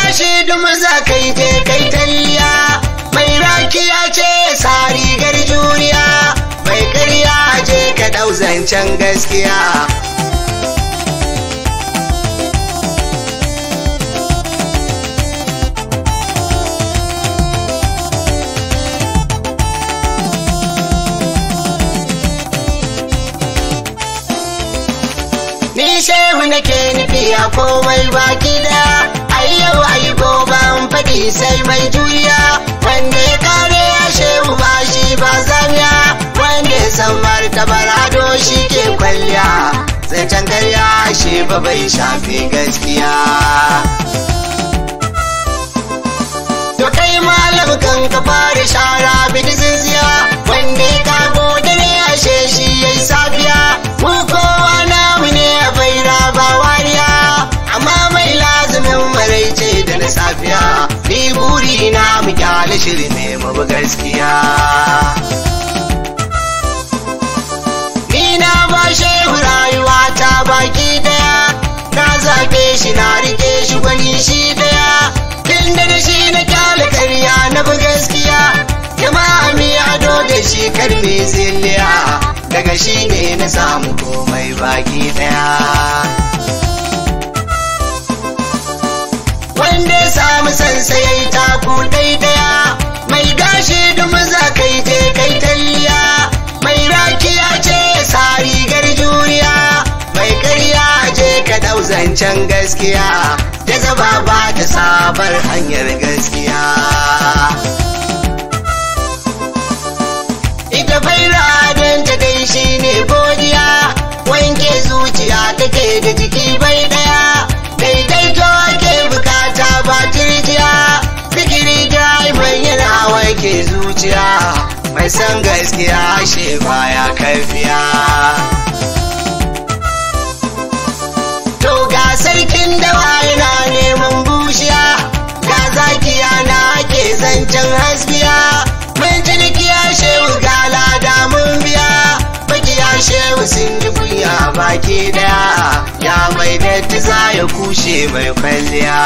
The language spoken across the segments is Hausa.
gashi duma za kai je kai talliya, mai rakiya ce sa rigar juriya, mai ƙarya je ka ɗau zancen gaskiya. Ni shehu nake nufi a komai baki da, ai yau ai goban faɗi sai mai juriya, wanda ya kare ya shehu ba shi ba zamiya, wanda ya san martabar ado shi ke kwalliya, zancen karya shi ba bai shafi gaskiya. To kai malam kan ka fara shara bidi zinziya, wanda ya kago dare ashe shi yayi safiya, mu kowa namu ne a baira ba wariya, amma mai lazumin maraice da na safiya, ni buri na mu kyale shiri ne mu bi gaskiya. Ni na ba shehu rayuwa ta baki daya, na zaɓe shi na rike shi gwani shi daya, tunda da shi na kyale karya na bi gaskiya, jama'a mi ado da shi kar me zilliya, daga shi ne na samu komai baki daya. Wanda ya samu sansayai taku daidaya, mai gashi duma za kai je kai talliya, mai rakiya ce sa rigar juriya, mai ƙarya je ka ɗau zancen gaskiya, ta zaba ba ta sabar hanyar gaskiya. Ita baira don ta dai shi ne godiya, wanke zuciya take da jiki bai daya, daidaito ake bukata ba turjiya, fikiri daimon yana wanke zuciya, mai san gaskiya shi baya karfiya. To ga sarkin dawa yana neman bushiya, ga zakiya na ake zancen hasbiya, mun cinikiya shehu ga lada mun biya, makiya shehu sun ji kunya baki daya, ya mai datti za ya kushe mai kwalliya.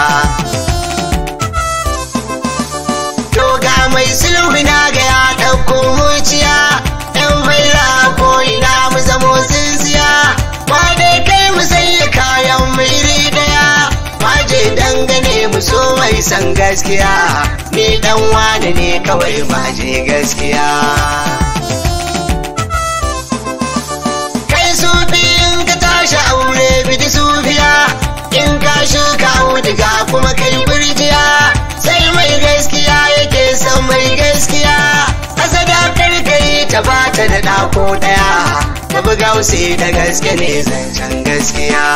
To ga mai sulhu na ga ya ɗauko muciya, ɗan baira ko ina mu zamo tsintsiya, ba dai kai mu sanya kayan mu iri daya, maje dangane mu so mai san gaskiya, ni dan wane ne kawai maje gaskiya. Kai sufi in ka tashi aure bidi sufiya, in ka shuka wudiga kuma kai burjiya, sai mai gaskiya yake son mai gaskiya, asada karkai ta bata da ɗako ɗaya, ta buga wuce da gaske ne zancen gaskiya.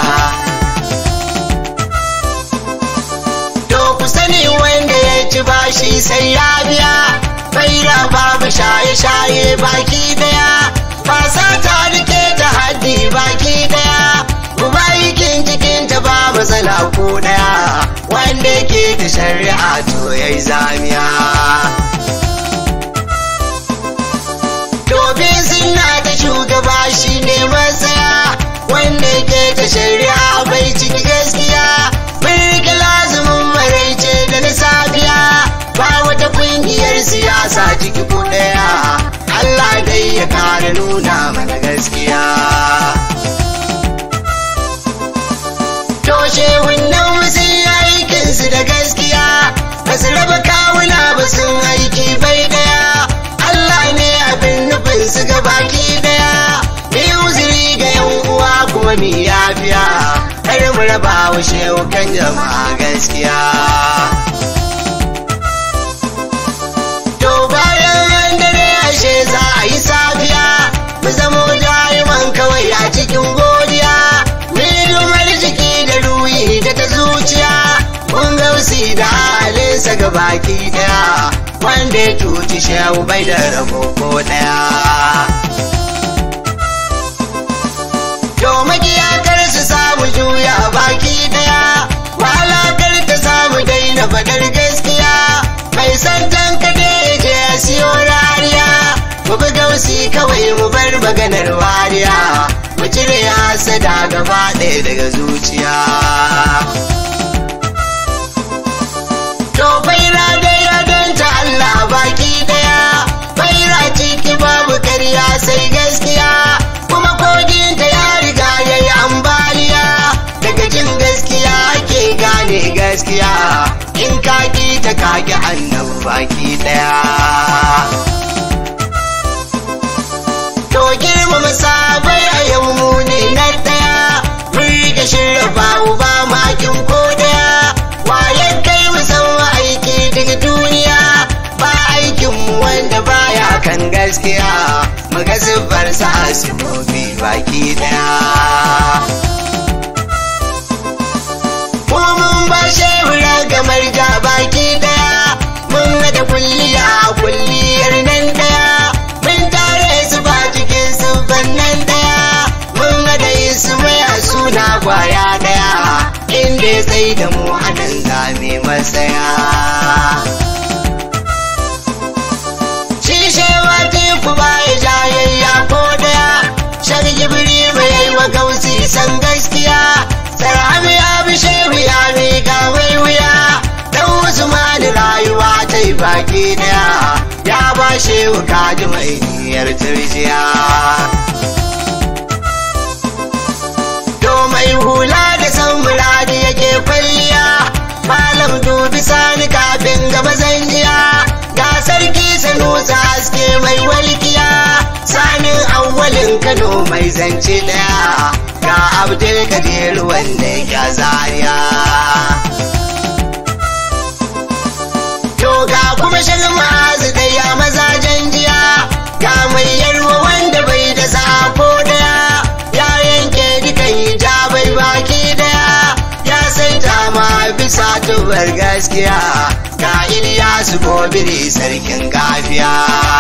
To ku sani wanda ya ci bashi sai ya biya, baira babu shaye-shaye baki daya, fasa ta rike ta haddi baki daya, kuma aikin cikin ta ba matsala ko daya, wanda ke ta shari'a to yayi zamiya. Domin suna ta shugaba shi ne matsaya, wanda ke ta shari'a bai ciki gaskiya, birki lazumin maraice da na safiya, ba wata kungiyar siyasa ciki ko daya, Allah dai ya kare nuna mana gaskiya. To shehunnan musu aikinsu da gaskiya, basu raba kawuna ba sun aiki bai daya, Allah ne abin nufin su ga baki daya, ni uzuri ga yan uwa kuma mi yafiya, kar mu raba wa shehu kan jama'a gaskiya. To bayan dare ashe za a yi safiya, mu zamo da'iman kawai a cikin godiya, milumar jiki da ruhi da ta zuciya, mun gausi da halinsa ga baki daya, wanda ya cuci shehu bai da rabo ko daya. To makiyakar su samu juya baki daya, walakar ta samu daina fadar gaskiya, mai santan kade je ya siyo rariya, mu bi gausi kawai mu bar maganar wariya, mu cire hasada gaba ɗaya daga zuciya. ta kaki annabi baki daya. To girmama sabai a yau mu ne na daya, mun rike shirrafa uba makin ko daya, wayan kai mu san aiki daga duniya, ba aikin mu wanda baya kan gaskiya, muga zubar sa asibobi baki daya. Mun ba shehu ragamar ja baki daya, mun da kulliyar nan daya, mun tare su ba cikin su nan daya, mun da yi su maya suna kwaya daya, inda ya tsaye da mu anan zame masaya. Shi shewa teku ba ya jayayya ko daya, shari jibiri mai yi wa gausi san gaskiya, sarami ya bi shehu ya miƙa mai wuya, dan Usman rayuwa ta yi baki daya, ya ba shehu kaji mai niyyar turjiya. To mai hula da san muradi yake kwalliya, malam dubi sani kafin gaba zanjiya, ga sarki sanusa haske mai walkiya, sanin awwalin Kano mai zance daya, ga Abdul Kadir wanda ya zariya. To ga kuma shirin ma'azu da ya mazajen jiya, ga mai yarwa wanda bai da sako daya, ya yanke dukan hijabai baki daya, ya saita ma bisa tubar gaskiya, ga Iliyasu Gobiri sarkin gafiya.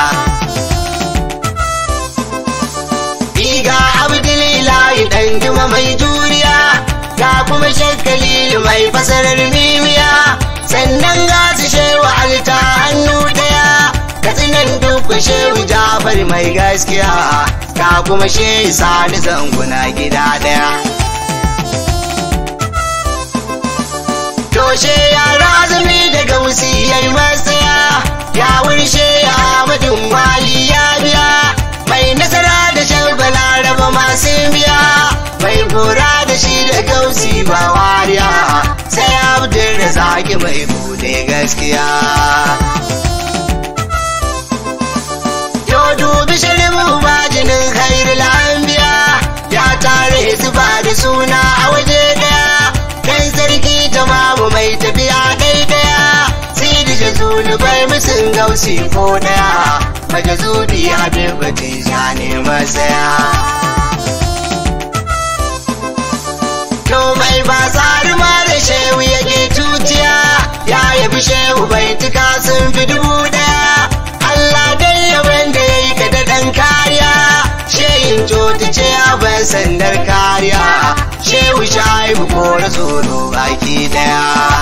Ga Abdulilahi dan juma mai juriya, ga kuma Shakkalilu mai fasarar mimiya, sannan ga su shehu alta hannu daya, katsinan duk shehu Jafar mai gaskiya, ga kuma shehu Sani zanguna gida daya. Toshe ya razumi da gausi yayi masaya, ya wurshe ya Ahmadun wali ya biya, mai nasara da sharbala raba masu biya, mai gora da shi da gausi ba wariya, sai Abdul Razaki mai bude gaskiya. Yo dubi shirin bajinin khairul anbiya, ya tare zuba da suna a waje daya, dan sarki tamamu mai tafiya daidaya, sidi jazulu bai musun gausi ko daya, majazubi habibati ya ne masaya. To mai ba tsari ma da shehu yake tutiya, ya yabi shehu bai tuka sun fi 1000, Allah dai yaban da ya yi ka da ɗan kariya, shehin coti ce abin sandar kariya, shehu shaibu kora tsoro baki daya.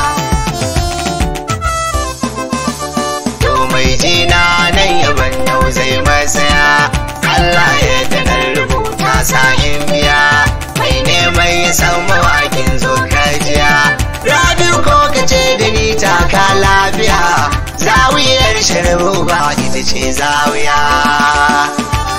Mai jina nan yaban yau zai masaya, Allah ya tanar rubuta sa'in biya, mai neman ya san mawakin zo kajiya, rabi ko ka ce da ni taka lafiya, zawiyar sharbu ba ita ce zawiya.